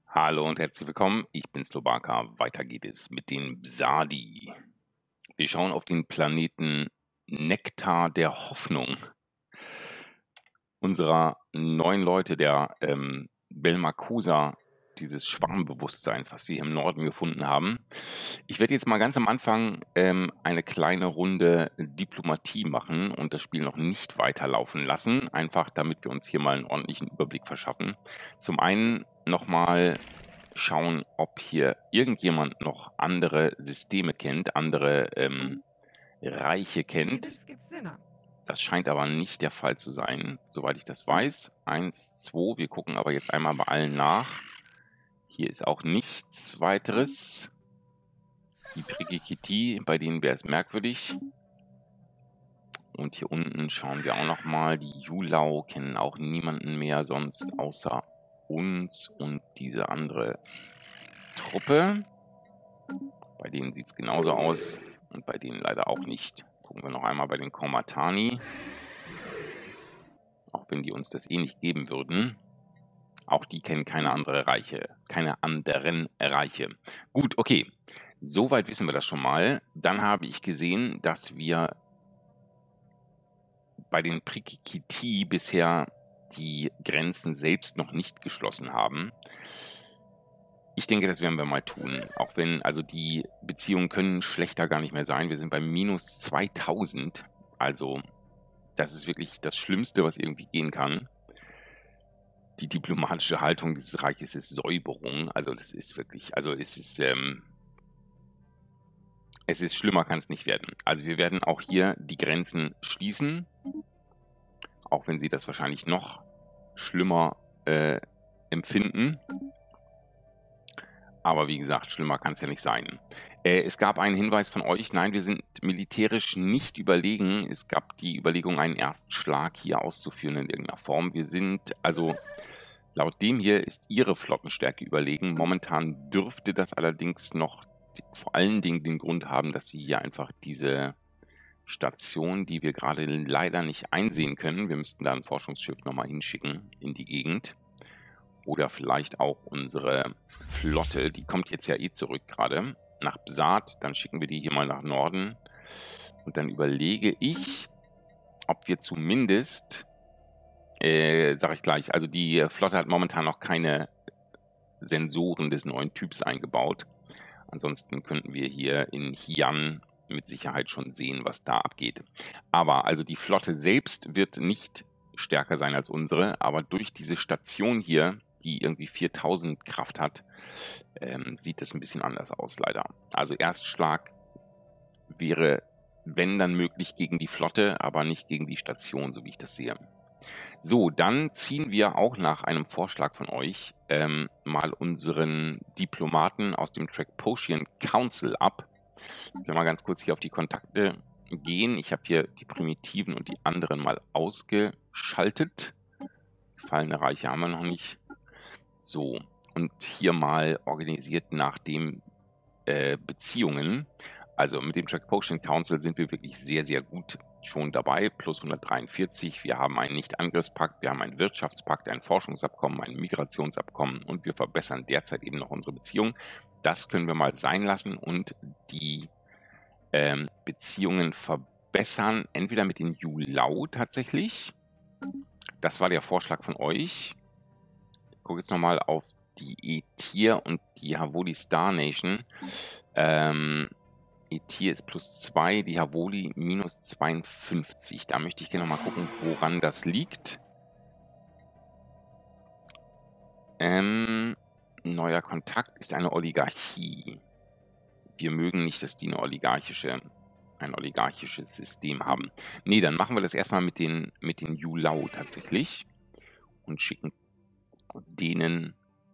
Hallo und herzlich willkommen. Ich bin Slobaka. Weiter geht es mit den Psadi. Wir schauen auf den Planeten Nektar der Hoffnung unserer neuen Leute, der Belmacusa, dieses Schwarmbewusstseins, was wir im Norden gefunden haben. Ich werde jetzt mal ganz am Anfang eine kleine Runde Diplomatie machen und das Spiel noch nicht weiterlaufen lassen, einfach damit wir uns hier mal einen ordentlichen Überblick verschaffen. Zum einen nochmal schauen, ob hier irgendjemand noch andere Systeme kennt, andere Reiche kennt. Das scheint aber nicht der Fall zu sein, soweit ich das weiß. 1, 2, wir gucken aber jetzt einmal bei allen nach. Hier ist auch nichts weiteres. Die Prikikiti, bei denen wäre es merkwürdig. Und hier unten schauen wir auch nochmal. Die Julau kennen auch niemanden mehr sonst außer uns und diese andere Truppe. Bei denen sieht es genauso aus und bei denen leider auch nicht. Gucken wir noch einmal bei den Komatani. Auch wenn die uns das eh nicht geben würden. Auch die kennen keine anderen Reiche. Gut, okay. Soweit wissen wir das schon mal. Dann habe ich gesehen, dass wir bei den Prikikiti bisher die Grenzen selbst noch nicht geschlossen haben. Ich denke, das werden wir mal tun. Auch wenn, also die Beziehungen können schlechter gar nicht mehr sein. Wir sind bei minus 2000. Also das ist wirklich das Schlimmste, was irgendwie gehen kann. Die diplomatische Haltung dieses Reiches ist Säuberung. Also das ist wirklich, also es ist schlimmer, kann es nicht werden. Also wir werden auch hier die Grenzen schließen, auch wenn sie das wahrscheinlich noch schlimmer empfinden. Aber wie gesagt, schlimmer kann es ja nicht sein. Es gab einen Hinweis von euch, nein, wir sind militärisch nicht überlegen. Es gab die Überlegung, einen ersten Schlag hier auszuführen in irgendeiner Form. Wir sind, also laut dem hier ist ihre Flottenstärke überlegen. Momentan dürfte das allerdings noch vor allen Dingen den Grund haben, dass sie hier einfach diese Station, die wir gerade leider nicht einsehen können, wir müssten da ein Forschungsschiff nochmal hinschicken in die Gegend. Oder vielleicht auch unsere Flotte, die kommt jetzt ja eh zurück gerade nach Bsat. Dann schicken wir die hier mal nach Norden. Und dann überlege ich, ob wir zumindest, sage ich gleich, also die Flotte hat momentan noch keine Sensoren des neuen Typs eingebaut. Ansonsten könnten wir hier in Hian mit Sicherheit schon sehen, was da abgeht. Aber also die Flotte selbst wird nicht stärker sein als unsere, aber durch diese Station hier, die irgendwie 4000 Kraft hat, sieht das ein bisschen anders aus, leider. Also Erstschlag wäre, wenn dann möglich, gegen die Flotte, aber nicht gegen die Station, so wie ich das sehe. So, dann ziehen wir auch nach einem Vorschlag von euch mal unseren Diplomaten aus dem Tracposian Council ab. Ich will mal ganz kurz hier auf die Kontakte gehen. Ich habe hier die Primitiven und die anderen mal ausgeschaltet. Gefallene Reiche haben wir noch nicht. So, und hier mal organisiert nach dem Beziehungen. Also mit dem Tracposian Council sind wir wirklich sehr, sehr gut schon dabei. Plus 143. Wir haben einen Nicht-Angriffspakt, wir haben einen Wirtschaftspakt, ein Forschungsabkommen, ein Migrationsabkommen und wir verbessern derzeit eben noch unsere Beziehungen. Das können wir mal sein lassen und die Beziehungen verbessern, entweder mit den Julau tatsächlich. Das war der Vorschlag von euch. Ich gucke jetzt nochmal auf die Etir und die Havoli Star Nation. Etir ist plus 2, die Havoli minus 52. Da möchte ich gerne mal gucken, woran das liegt. Neuer Kontakt ist eine Oligarchie. Wir mögen nicht, dass die ein oligarchisches System haben. Nee, dann machen wir das erstmal mit den Julau tatsächlich und schicken denen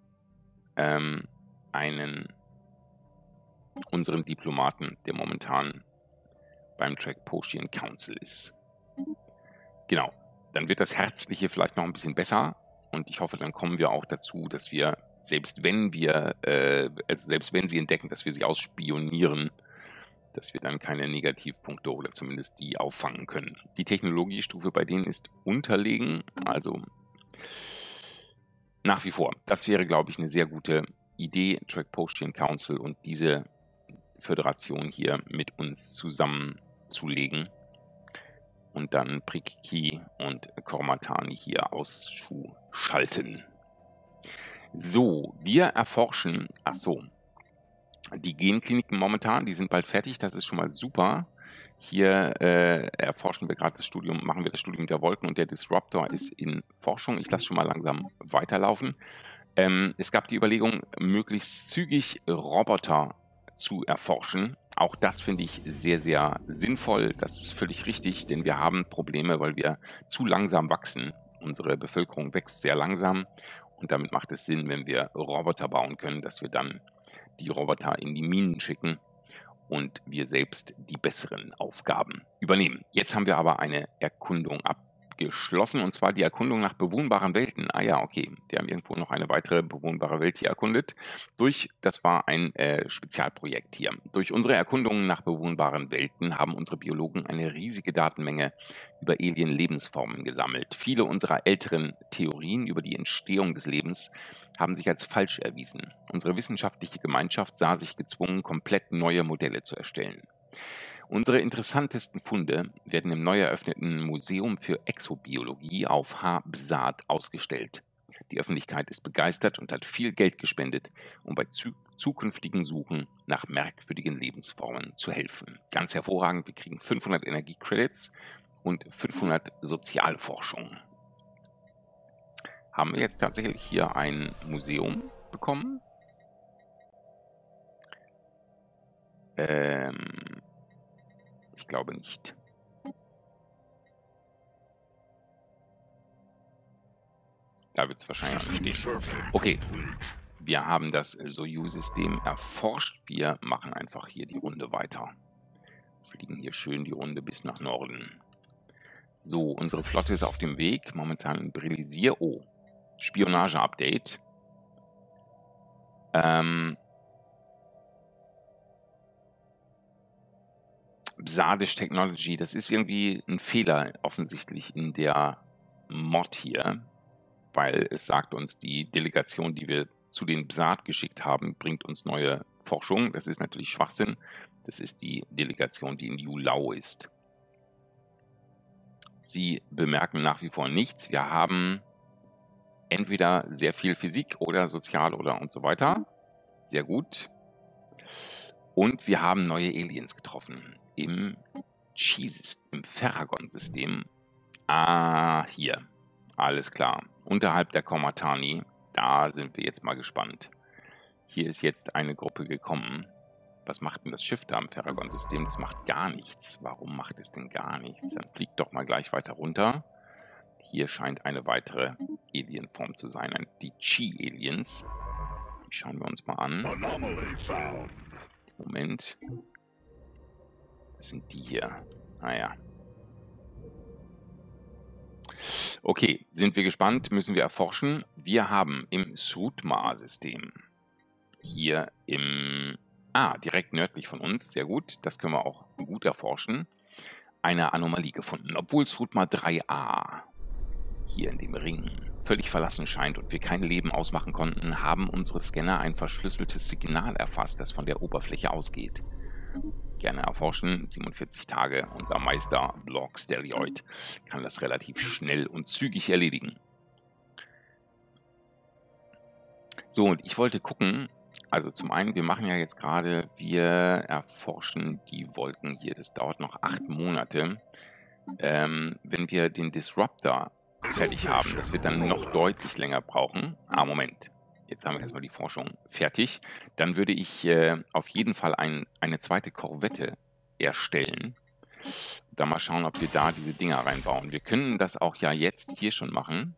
unseren Diplomaten, der momentan beim Tracposian Council ist. Genau, dann wird das Herzliche vielleicht noch ein bisschen besser und ich hoffe, dann kommen wir auch dazu, dass wir, selbst wenn sie entdecken, dass wir sie ausspionieren, dass wir dann keine Negativpunkte oder zumindest die auffangen können. Die Technologiestufe bei denen ist unterlegen, also Nach wie vor. Das wäre, glaube ich, eine sehr gute Idee, Track-Potion Council und diese Föderation hier mit uns zusammenzulegen und dann Prikiki und Kormatani hier auszuschalten. So, wir erforschen, die Genkliniken momentan, die sind bald fertig, das ist schon mal super. Hier erforschen wir gerade machen wir das Studium der Wolken und der Disruptor ist in Forschung. Ich lasse schon mal langsam weiterlaufen. Es gab die Überlegung, möglichst zügig Roboter zu erforschen. Auch das finde ich sehr, sehr sinnvoll. Das ist völlig richtig, denn wir haben Probleme, weil wir zu langsam wachsen. Unsere Bevölkerung wächst sehr langsam und damit macht es Sinn, wenn wir Roboter bauen können, dass wir dann die Roboter in die Minen schicken und wir selbst die besseren Aufgaben übernehmen. Jetzt haben wir aber eine Erkundung abgeschlossen, und zwar die Erkundung nach bewohnbaren Welten. Ah ja, okay, wir haben irgendwo noch eine weitere bewohnbare Welt hier erkundet. Das war ein Spezialprojekt hier. Durch unsere Erkundungen nach bewohnbaren Welten haben unsere Biologen eine riesige Datenmenge über Alien-Lebensformen gesammelt. Viele unserer älteren Theorien über die Entstehung des Lebens haben sich als falsch erwiesen. Unsere wissenschaftliche Gemeinschaft sah sich gezwungen, komplett neue Modelle zu erstellen. Unsere interessantesten Funde werden im neu eröffneten Museum für Exobiologie auf Ha-Bsat ausgestellt. Die Öffentlichkeit ist begeistert und hat viel Geld gespendet, um bei zukünftigen Suchen nach merkwürdigen Lebensformen zu helfen. Ganz hervorragend, wir kriegen 500 Energiecredits und 500 Sozialforschung. Haben wir jetzt tatsächlich hier ein Museum bekommen? Ich glaube nicht. Da wird es wahrscheinlich stehen. Okay, wir haben das Soyuz-System erforscht. Wir machen einfach hier die Runde weiter. Fliegen hier schön die Runde bis nach Norden. So, unsere Flotte ist auf dem Weg. Momentan in Brilisier. Oh, Spionage-Update. Bsadisch Technology, das ist irgendwie ein Fehler offensichtlich in der Mod hier, weil es sagt uns, die Delegation, die wir zu den Bsad geschickt haben, bringt uns neue Forschung. Das ist natürlich Schwachsinn. Das ist die Delegation, die in Yulau ist. Sie bemerken nach wie vor nichts. Wir haben entweder sehr viel Physik oder Sozial oder und so weiter. Sehr gut. Und wir haben neue Aliens getroffen im Ferragon-System. Ah, hier. Alles klar. Unterhalb der Kormatani. Da sind wir jetzt mal gespannt. Hier ist jetzt eine Gruppe gekommen. Was macht denn das Schiff da im Ferragon-System? Das macht gar nichts. Warum macht es denn gar nichts? Dann fliegt doch mal gleich weiter runter. Hier scheint eine weitere Alienform zu sein. Die Chi-Aliens. Die schauen wir uns mal an. Moment. Das sind die hier. Naja. Okay, sind wir gespannt, müssen wir erforschen. Wir haben im Srutma-System hier direkt nördlich von uns, sehr gut, das können wir auch gut erforschen, eine Anomalie gefunden. Obwohl Srutma 3a hier in dem Ring völlig verlassen scheint und wir kein Leben ausmachen konnten, haben unsere Scanner ein verschlüsseltes Signal erfasst, das von der Oberfläche ausgeht. Gerne erforschen, 47 Tage. Unser Meister Blog Stelioid kann das relativ schnell und zügig erledigen. So, und ich wollte gucken, also zum einen, wir machen ja jetzt gerade, wir erforschen die Wolken hier. Das dauert noch 8 Monate. Wenn wir den Disruptor fertig haben, das wird dann noch deutlich länger brauchen. Moment. Jetzt haben wir erstmal die Forschung fertig. Dann würde ich auf jeden Fall eine zweite Korvette erstellen. Dann mal schauen, ob wir da diese Dinger reinbauen. Wir können das auch ja jetzt hier schon machen.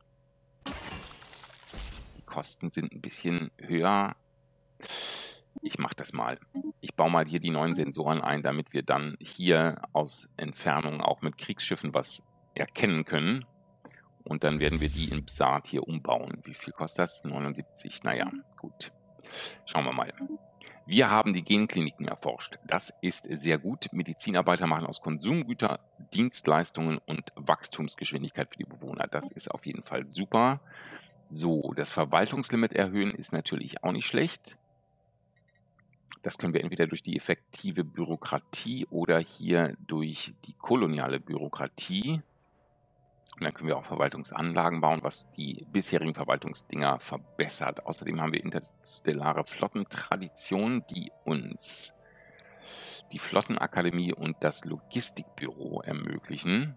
Die Kosten sind ein bisschen höher. Ich mache das mal. Ich baue mal hier die neuen Sensoren ein, damit wir dann hier aus Entfernung auch mit Kriegsschiffen was erkennen können. Und dann werden wir die in Bsad hier umbauen. Wie viel kostet das? 79. Naja, gut. Schauen wir mal. Wir haben die Genkliniken erforscht. Das ist sehr gut. Medizinarbeiter machen aus Konsumgüter Dienstleistungen und Wachstumsgeschwindigkeit für die Bewohner. Das ist auf jeden Fall super. So, das Verwaltungslimit erhöhen ist natürlich auch nicht schlecht. Das können wir entweder durch die effektive Bürokratie oder hier durch die koloniale Bürokratie. Und dann können wir auch Verwaltungsanlagen bauen, was die bisherigen Verwaltungsdinger verbessert. Außerdem haben wir interstellare Flottentraditionen, die uns die Flottenakademie und das Logistikbüro ermöglichen.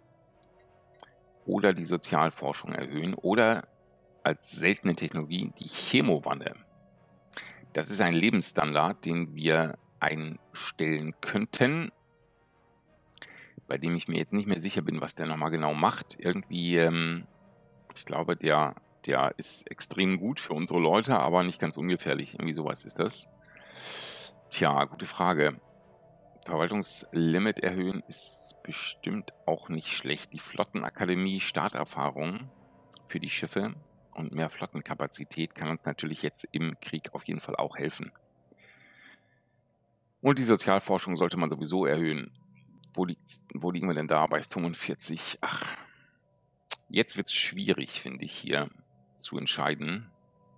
Oder die Sozialforschung erhöhen. Oder als seltene Technologie die Chemowanne. Das ist ein Lebensstandard, den wir einstellen könnten, bei dem ich mir jetzt nicht mehr sicher bin, was der nochmal genau macht. Irgendwie, ich glaube, der ist extrem gut für unsere Leute, aber nicht ganz ungefährlich. Irgendwie sowas ist das. Tja, gute Frage. Verwaltungslimit erhöhen ist bestimmt auch nicht schlecht. Die Flottenakademie, Starterfahrung für die Schiffe und mehr Flottenkapazität kann uns natürlich jetzt im Krieg auf jeden Fall auch helfen. Und die Sozialforschung sollte man sowieso erhöhen. Wo liegen wir denn da? Bei 45? Ach, jetzt wird es schwierig, finde ich, hier zu entscheiden.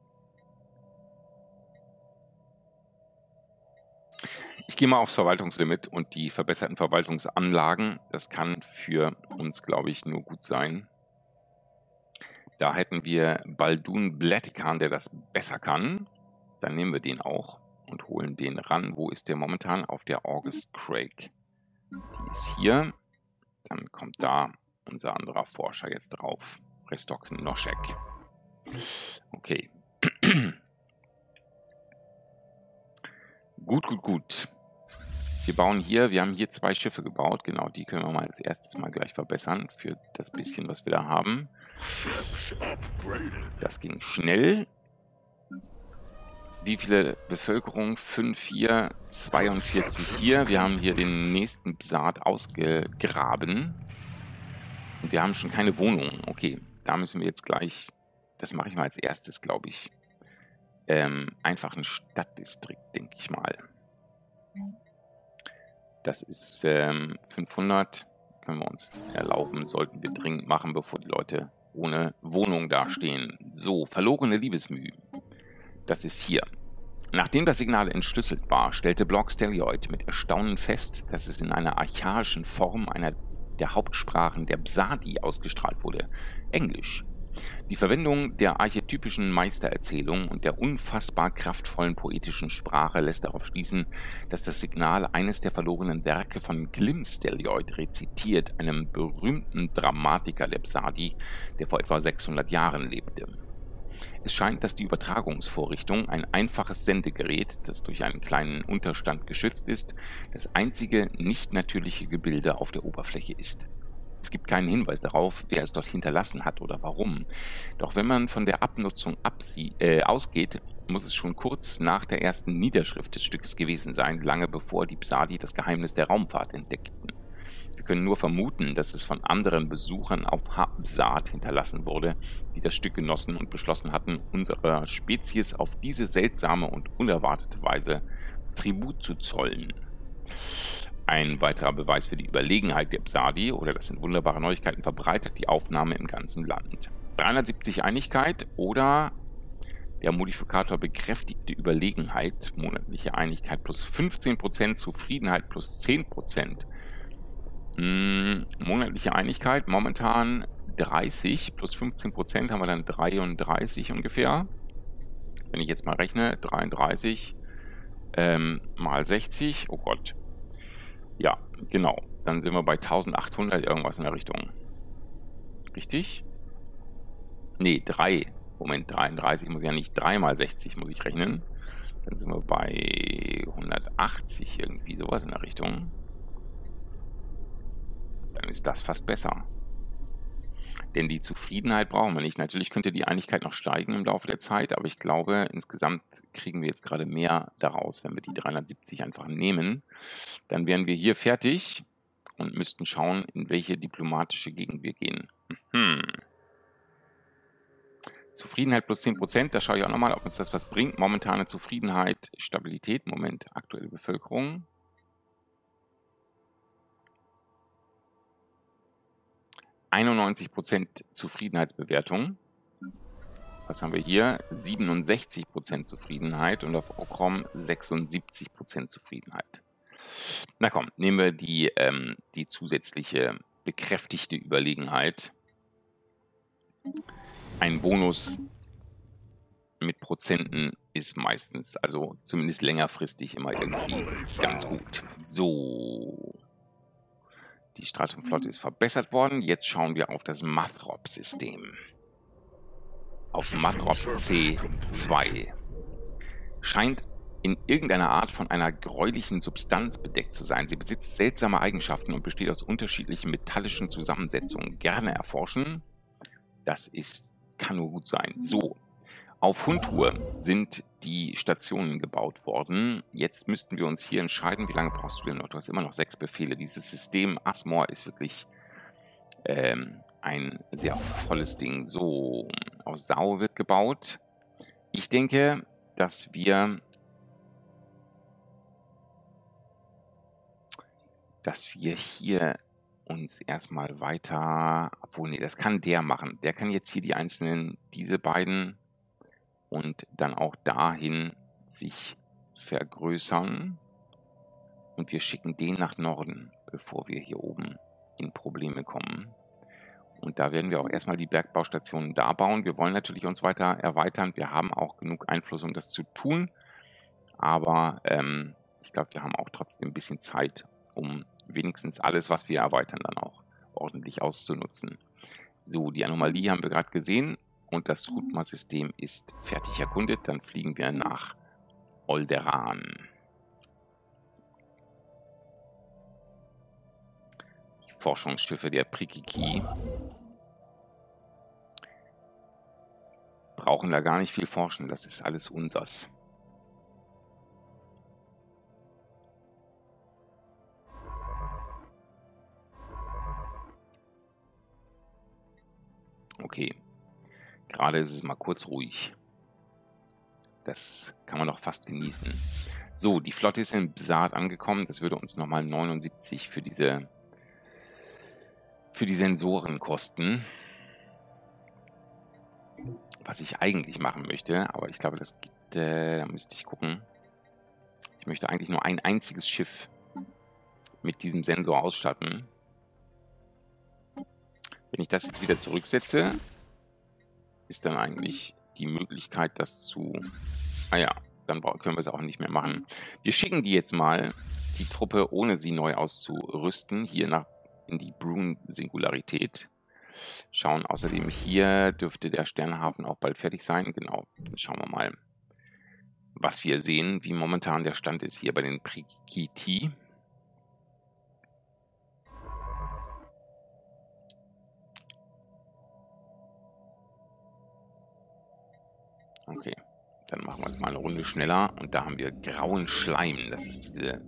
Ich gehe mal aufs Verwaltungslimit und die verbesserten Verwaltungsanlagen. Das kann für uns, glaube ich, nur gut sein. Da hätten wir Baldun Blättikan, der das besser kann. Dann nehmen wir den auch und holen den ran. Wo ist der momentan? Auf der August Craig. Die ist hier. Dann kommt da unser anderer Forscher jetzt drauf. Restok Noschek. Okay. Gut. Wir bauen hier, wir haben hier 2 Schiffe gebaut. Genau, die können wir mal als erstes mal gleich verbessern für das bisschen, was wir da haben. Das ging schnell. Wie viele Bevölkerung? 5 hier, 42 hier. Wir haben hier den nächsten Psad ausgegraben. Und wir haben schon keine Wohnungen. Okay, da müssen wir jetzt gleich, das mache ich mal als erstes, glaube ich. Einfach ein Stadtdistrikt, denke ich mal. Das ist 500. Können wir uns erlauben, sollten wir dringend machen, bevor die Leute ohne Wohnung dastehen. So, verlorene Liebesmüh. Das ist hier. Nachdem das Signal entschlüsselt war, stellte Blog Stellioid mit Erstaunen fest, dass es in einer archaischen Form einer der Hauptsprachen der Psadi ausgestrahlt wurde: Englisch. Die Verwendung der archetypischen Meistererzählung und der unfassbar kraftvollen poetischen Sprache lässt darauf schließen, dass das Signal eines der verlorenen Werke von Glim Stellioid rezitiert, einem berühmten Dramatiker der Psadi, der vor etwa 600 Jahren lebte. Es scheint, dass die Übertragungsvorrichtung, ein einfaches Sendegerät, das durch einen kleinen Unterstand geschützt ist, das einzige nicht natürliche Gebilde auf der Oberfläche ist. Es gibt keinen Hinweis darauf, wer es dort hinterlassen hat oder warum. Doch wenn man von der Abnutzung ausgeht, muss es schon kurz nach der ersten Niederschrift des Stückes gewesen sein, lange bevor die Psadi das Geheimnis der Raumfahrt entdeckten. Wir können nur vermuten, dass es von anderen Besuchern auf Psad hinterlassen wurde, die das Stück genossen und beschlossen hatten, unserer Spezies auf diese seltsame und unerwartete Weise Tribut zu zollen. Ein weiterer Beweis für die Überlegenheit der Psadi, oder das sind wunderbare Neuigkeiten, verbreitet die Aufnahme im ganzen Land. 370 Einigkeit oder der Modifikator bekräftigte Überlegenheit, monatliche Einigkeit plus 15%, Zufriedenheit plus 10%. Monatliche Einigkeit, momentan 30, plus 15% haben wir dann 33 ungefähr. Wenn ich jetzt mal rechne, 33 mal 60, oh Gott. Ja, genau. Dann sind wir bei 1800 irgendwas in der Richtung. Richtig? Nee, 3. Moment, 33 muss ja nicht 3 mal 60 muss ich rechnen. Dann sind wir bei 180 irgendwie, sowas in der Richtung. Dann ist das fast besser. Denn die Zufriedenheit brauchen wir nicht. Natürlich könnte die Einigkeit noch steigen im Laufe der Zeit, aber ich glaube, insgesamt kriegen wir jetzt gerade mehr daraus, wenn wir die 370 einfach nehmen. Dann wären wir hier fertig und müssten schauen, in welche diplomatische Gegend wir gehen. Zufriedenheit plus 10%, da schaue ich auch nochmal, ob uns das was bringt. Momentane Zufriedenheit, Stabilität, Moment, aktuelle Bevölkerung. 91% Zufriedenheitsbewertung. Was haben wir hier? 67% Zufriedenheit und auf Okrom 76% Zufriedenheit. Na komm, nehmen wir die zusätzliche bekräftigte Überlegenheit. Ein Bonus mit Prozenten ist meistens, also zumindest längerfristig, immer irgendwie ganz gut. So. Die Stratumflotte ist verbessert worden. Jetzt schauen wir auf das Mathrop-System. Auf Mathrop C2. Scheint in irgendeiner Art von einer gräulichen Substanz bedeckt zu sein. Sie besitzt seltsame Eigenschaften und besteht aus unterschiedlichen metallischen Zusammensetzungen. Gerne erforschen. Das kann nur gut sein. So. Auf Hundtour sind die Stationen gebaut worden. Jetzt müssten wir uns hier entscheiden, wie lange brauchst du denn noch? Du hast immer noch 6 Befehle. Dieses System Asmor ist wirklich ein sehr volles Ding. So, aus Sau wird gebaut. Ich denke, dass wir hier uns erstmal weiter... Obwohl, nee, das kann der machen. Der kann jetzt hier die einzelnen, diese beiden... und dann auch dahin sich vergrößern. Und wir schicken den nach Norden, bevor wir hier oben in Probleme kommen. Und da werden wir auch erstmal die Bergbaustationen da bauen. Wir wollen natürlich uns weiter erweitern. Wir haben auch genug Einfluss, um das zu tun. Aber ich glaube, wir haben auch trotzdem ein bisschen Zeit, um wenigstens alles, was wir erweitern, dann auch ordentlich auszunutzen. So, die Anomalie haben wir gerade gesehen. Und das Skutma-System ist fertig erkundet. Dann fliegen wir nach Olderan. Die Forschungsschiffe der Prikiki brauchen da gar nicht viel forschen. Das ist alles unsers. Okay. Gerade ist es mal kurz ruhig. Das kann man doch fast genießen. So, die Flotte ist in Bsad angekommen. Das würde uns nochmal 79 für die Sensoren kosten. Was ich eigentlich machen möchte, aber ich glaube, das geht, da müsste ich gucken. Ich möchte eigentlich nur ein einziges Schiff mit diesem Sensor ausstatten. Wenn ich das jetzt wieder zurücksetze, ist dann eigentlich die Möglichkeit, das zu... Ah ja, dann können wir es auch nicht mehr machen. Wir schicken die jetzt mal, die Truppe, ohne sie neu auszurüsten, hier in die Brune-Singularität. Schauen außerdem, hier dürfte der Sternhafen auch bald fertig sein. Genau, dann schauen wir mal, was wir sehen, wie momentan der Stand ist hier bei den Prikiti. Okay, dann machen wir es mal eine Runde schneller. Und da haben wir grauen Schleim. Das ist dieser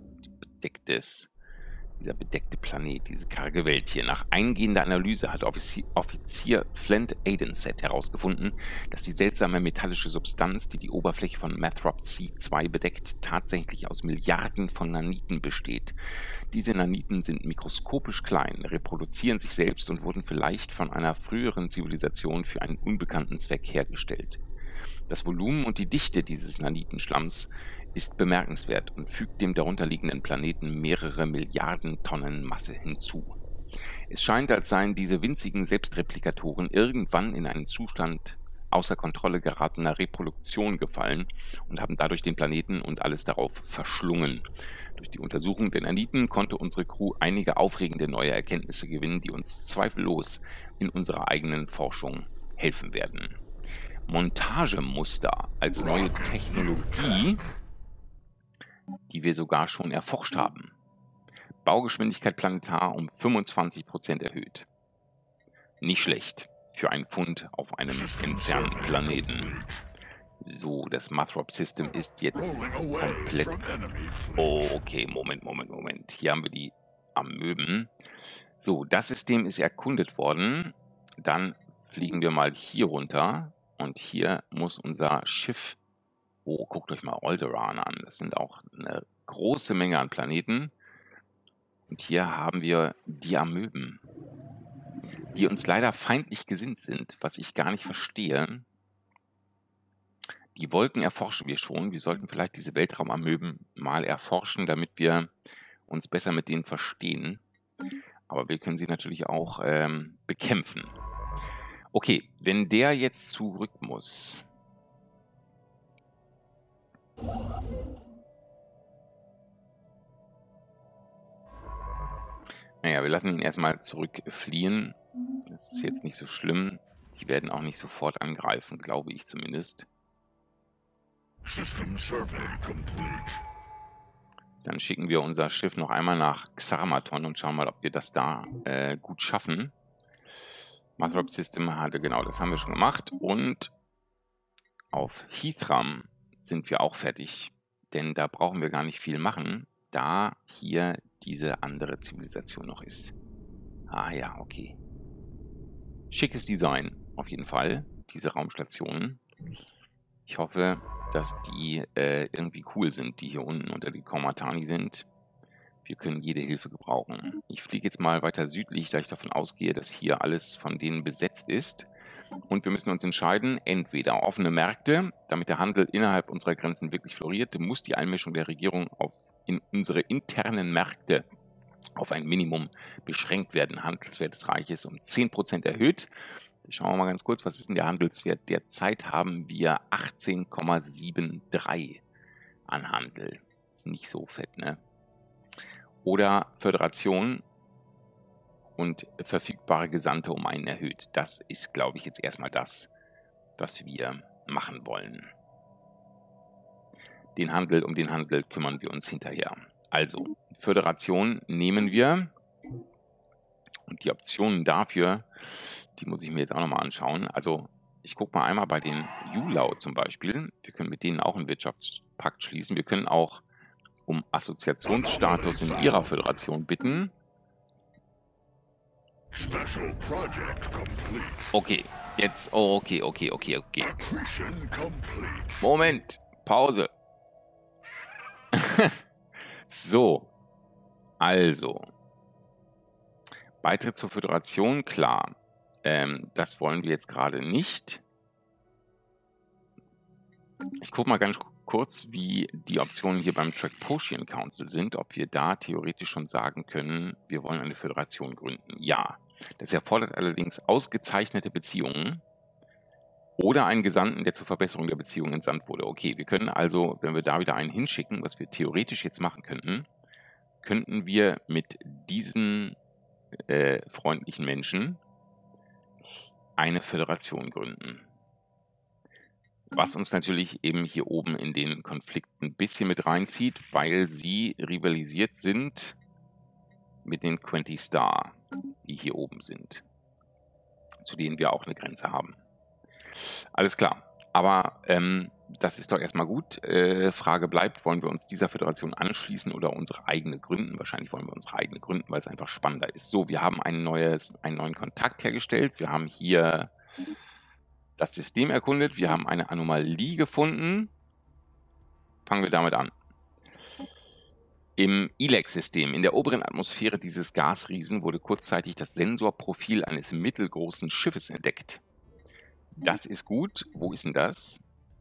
bedeckte Planet, diese karge Welt hier. Nach eingehender Analyse hat Offizier Flint Aidenset herausgefunden, dass die seltsame metallische Substanz, die die Oberfläche von Mathrop C2 bedeckt, tatsächlich aus Milliarden von Naniten besteht. Diese Naniten sind mikroskopisch klein, reproduzieren sich selbst und wurden vielleicht von einer früheren Zivilisation für einen unbekannten Zweck hergestellt. Das Volumen und die Dichte dieses Nanitenschlamms ist bemerkenswert und fügt dem darunterliegenden Planeten mehrere Milliarden Tonnen Masse hinzu. Es scheint, als seien diese winzigen Selbstreplikatoren irgendwann in einen Zustand außer Kontrolle geratener Reproduktion gefallen und haben dadurch den Planeten und alles darauf verschlungen. Durch die Untersuchung der Naniten konnte unsere Crew einige aufregende neue Erkenntnisse gewinnen, die uns zweifellos in unserer eigenen Forschung helfen werden. Montagemuster als neue Technologie, die wir sogar schon erforscht haben. Baugeschwindigkeit planetar um 25% erhöht. Nicht schlecht für einen Fund auf einem entfernten Planeten. So, das Mathrop-System ist jetzt komplett... Oh, okay, Moment. Hier haben wir die Amöben. So, das System ist erkundet worden. Dann fliegen wir mal hier runter. Und hier muss unser Schiff... Oh, guckt euch mal Alderaan an. Das sind auch eine große Menge an Planeten. Und hier haben wir die Amöben, die uns leider feindlich gesinnt sind, was ich gar nicht verstehe. Die Wolken erforschen wir schon. Wir sollten vielleicht diese Weltraumamöben mal erforschen, damit wir uns besser mit denen verstehen. Aber wir können sie natürlich auch bekämpfen. Okay, wenn der jetzt zurück muss. Naja, wir lassen ihn erstmal zurückfliehen. Das ist jetzt nicht so schlimm. Die werden auch nicht sofort angreifen, glaube ich zumindest. System survey complete. Dann schicken wir unser Schiff noch einmal nach Xarmaton und schauen mal, ob wir das da gut schaffen. Mathrop System hatte, genau, das haben wir schon gemacht. Und auf Heathram sind wir auch fertig, denn da brauchen wir gar nicht viel machen, da hier diese andere Zivilisation noch ist. Ah ja, okay. Schickes Design, auf jeden Fall, diese Raumstationen. Ich hoffe, dass die irgendwie cool sind, die hier unten unter die Komatani sind. Wir können jede Hilfe gebrauchen. Ich fliege jetzt mal weiter südlich, da ich davon ausgehe, dass hier alles von denen besetzt ist. Und wir müssen uns entscheiden, entweder offene Märkte, damit der Handel innerhalb unserer Grenzen wirklich floriert, muss die Einmischung der Regierung in unsere internen Märkte auf ein Minimum beschränkt werden. Handelswert des Reiches um 10% erhöht. Schauen wir mal ganz kurz, was ist denn der Handelswert? Derzeit haben wir 18,73 an Handel. Ist nicht so fett, ne? Oder Föderation und verfügbare Gesandte um einen erhöht. Das ist, glaube ich, jetzt erstmal das, was wir machen wollen. Um den Handel kümmern wir uns hinterher. Also, Föderation nehmen wir. Und die Optionen dafür, die muss ich mir jetzt auch nochmal anschauen. Also, ich gucke mal einmal bei den Julau zum Beispiel. Wir können mit denen auch einen Wirtschaftspakt schließen. Wir können auch um Assoziationsstatus in ihrer Föderation bitten. Special project complete. Okay, jetzt, okay. Accretion complete. Moment, Pause. So, also, Beitritt zur Föderation, klar. Das wollen wir jetzt gerade nicht. Ich gucke mal ganz kurz, wie die Optionen hier beim Trackposian Council sind, ob wir da theoretisch schon sagen können, wir wollen eine Föderation gründen. Ja, das erfordert allerdings ausgezeichnete Beziehungen oder einen Gesandten, der zur Verbesserung der Beziehungen entsandt wurde. Okay, wir können also, wenn wir da wieder einen hinschicken, was wir theoretisch jetzt machen könnten, könnten wir mit diesen freundlichen Menschen eine Föderation gründen. Was uns natürlich eben hier oben in den Konflikt ein bisschen mit reinzieht, weil sie rivalisiert sind mit den 20 Star, die hier oben sind, zu denen wir auch eine Grenze haben. Alles klar, aber das ist doch erstmal gut. Frage bleibt, wollen wir uns dieser Föderation anschließen oder unsere eigene gründen? Wahrscheinlich wollen wir unsere eigene gründen, weil es einfach spannender ist. So, wir haben einen neuen Kontakt hergestellt. Wir haben hier das System erkundet. Wir haben eine Anomalie gefunden. Fangen wir damit an. Im ILEX-System, in der oberen Atmosphäre dieses Gasriesen, wurde kurzzeitig das Sensorprofil eines mittelgroßen Schiffes entdeckt. Das ist gut. Wo ist denn das?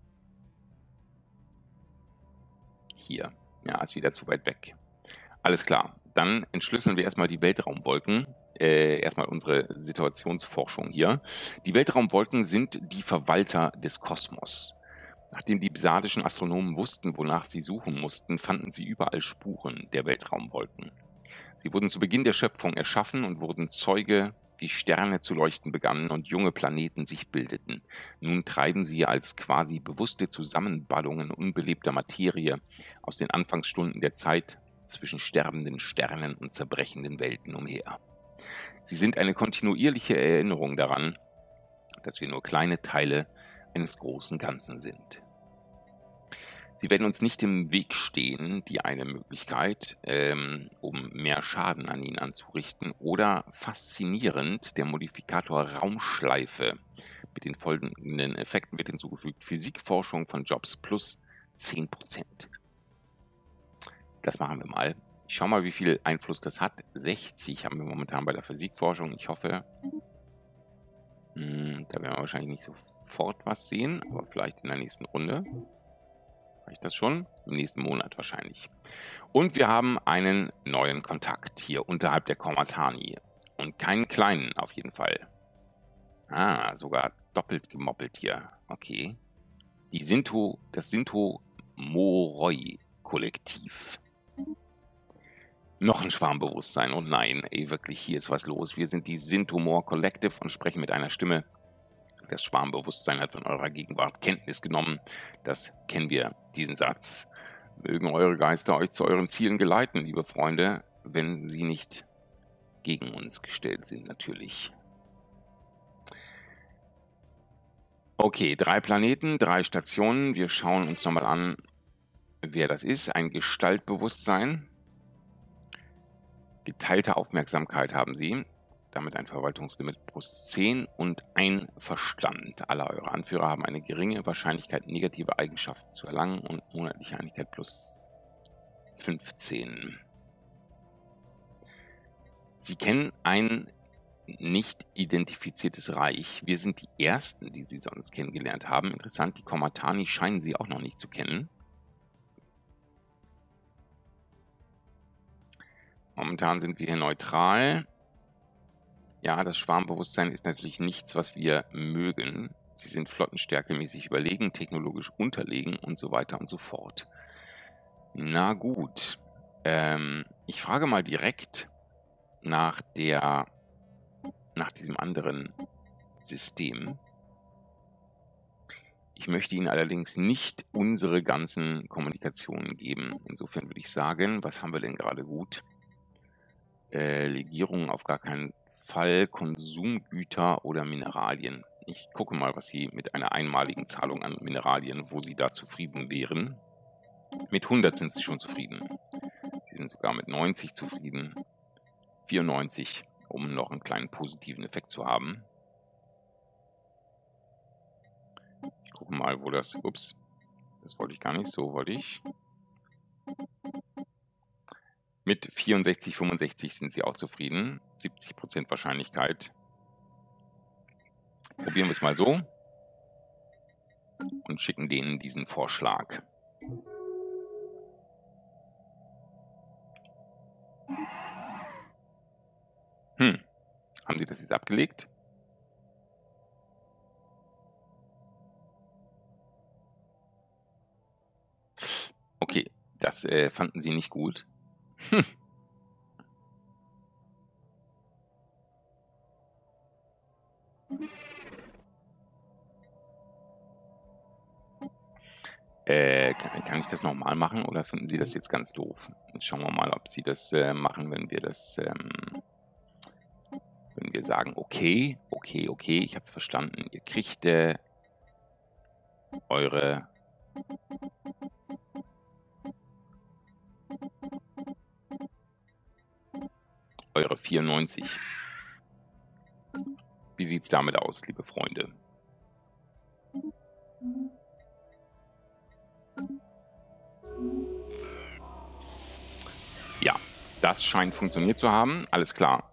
Hier. Ja, ist wieder zu weit weg. Alles klar. Dann entschlüsseln wir erstmal die Weltraumwolken. Erstmal unsere Situationsforschung hier. Die Weltraumwolken sind die Verwalter des Kosmos. Nachdem die psadischen Astronomen wussten, wonach sie suchen mussten, fanden sie überall Spuren der Weltraumwolken. Sie wurden zu Beginn der Schöpfung erschaffen und wurden Zeuge, wie Sterne zu leuchten begannen und junge Planeten sich bildeten. Nun treiben sie als quasi bewusste Zusammenballungen unbelebter Materie aus den Anfangsstunden der Zeit zwischen sterbenden Sternen und zerbrechenden Welten umher. Sie sind eine kontinuierliche Erinnerung daran, dass wir nur kleine Teile eines großen Ganzen sind. Sie werden uns nicht im Weg stehen, die eine Möglichkeit, um mehr Schaden an ihnen anzurichten, oder faszinierend, der Modifikator Raumschleife mit den folgenden Effekten wird hinzugefügt: Physikforschung von Jobs plus 10%. Das machen wir mal. Ich schaue mal, wie viel Einfluss das hat. 60 haben wir momentan bei der Physikforschung. Ich hoffe, Da werden wir wahrscheinlich nicht sofort was sehen, aber vielleicht in der nächsten Runde. Reicht das schon? Im nächsten Monat wahrscheinlich. Und wir haben einen neuen Kontakt hier unterhalb der Komatani. Und keinen kleinen auf jeden Fall. Ah, sogar doppelt gemoppelt hier. Okay. Das Sinto Moroi-Kollektiv. Noch ein Schwarmbewusstsein. Und nein, ey, wirklich, hier ist was los. Wir sind die Sinto More Collective und sprechen mit einer Stimme. Das Schwarmbewusstsein hat von eurer Gegenwart Kenntnis genommen. Das kennen wir, diesen Satz. Mögen eure Geister euch zu euren Zielen geleiten, liebe Freunde, wenn sie nicht gegen uns gestellt sind, natürlich. Okay, 3 Planeten, 3 Stationen. Wir schauen uns nochmal an, wer das ist. Ein Gestaltbewusstsein. Geteilte Aufmerksamkeit haben sie. Damit ein Verwaltungslimit +10 und ein Verstand. Alle eure Anführer haben eine geringe Wahrscheinlichkeit, negative Eigenschaften zu erlangen und monatliche Einigkeit +15. Sie kennen ein nicht identifiziertes Reich. Wir sind die Ersten, die sie sonst kennengelernt haben. Interessant, die Komatani scheinen sie auch noch nicht zu kennen. Momentan sind wir hier neutral. Ja, das Schwarmbewusstsein ist natürlich nichts, was wir mögen. Sie sind flottenstärkemäßig überlegen, technologisch unterlegen und so weiter und so fort. Na gut. Ich frage mal direkt nach diesem anderen System. Ich möchte Ihnen allerdings nicht unsere ganzen Kommunikationen geben. Insofern würde ich sagen, was haben wir denn gerade gut? Legierungen auf gar keinen Fall, Konsumgüter oder Mineralien. Ich gucke mal, was Sie mit einer einmaligen Zahlung an Mineralien, wo Sie da zufrieden wären. Mit 100 sind Sie schon zufrieden. Sie sind sogar mit 90 zufrieden. 94, um noch einen kleinen positiven Effekt zu haben. Ich gucke mal, wo das... Ups, das wollte ich gar nicht, so wollte ich. Mit 64, 65 sind Sie auch zufrieden. 70% Wahrscheinlichkeit. Probieren wir es mal so. Und schicken denen diesen Vorschlag. Haben Sie das jetzt abgelegt? Okay, das fanden Sie nicht gut. Kann ich das nochmal machen oder finden Sie das jetzt ganz doof? Jetzt schauen wir mal, ob Sie das machen, wenn wir das, wenn wir sagen, okay, ich habe es verstanden. Ihr kriegt eure eure 94. Wie sieht es damit aus, liebe Freunde? Ja, das scheint funktioniert zu haben. Alles klar.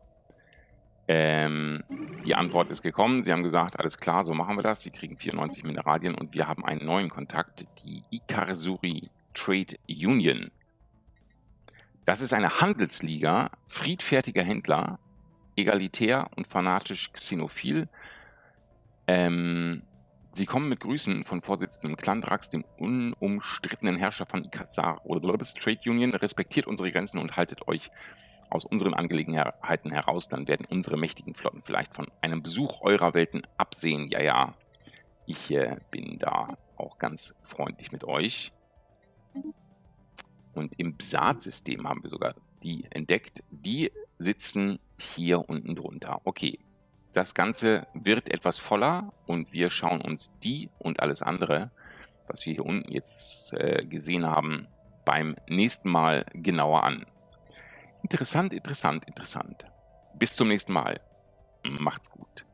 Die Antwort ist gekommen. Sie haben gesagt, alles klar, so machen wir das. Sie kriegen 94 Mineralien und wir haben einen neuen Kontakt, die Ikarzuri Trade Union. Das ist eine Handelsliga friedfertiger Händler, egalitär und fanatisch xenophil. Sie kommen mit Grüßen von Vorsitzendem Klandrax, dem unumstrittenen Herrscher von Ikarzar oder Trade Union. Respektiert unsere Grenzen und haltet euch aus unseren Angelegenheiten heraus. Dann werden unsere mächtigen Flotten vielleicht von einem Besuch eurer Welten absehen. Ja, ja, ich bin da auch ganz freundlich mit euch. Und im Bsat-System haben wir sogar die entdeckt. Die sitzen hier unten drunter. Okay, das Ganze wird etwas voller und wir schauen uns die und alles andere, was wir hier unten jetzt gesehen haben, beim nächsten Mal genauer an. Interessant, interessant, interessant. Bis zum nächsten Mal. Macht's gut.